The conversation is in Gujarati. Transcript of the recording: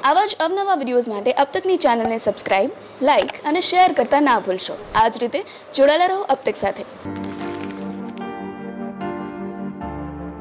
આવા જ અવનવા વિડીયોઝ માટે અબતકની ચેનલને સબસ્ક્રાઇબ, લાઇક અને શેર કરતા ના ભૂલશો। આ જ રીતે જોડાયેલા રહો અબતક સાથે।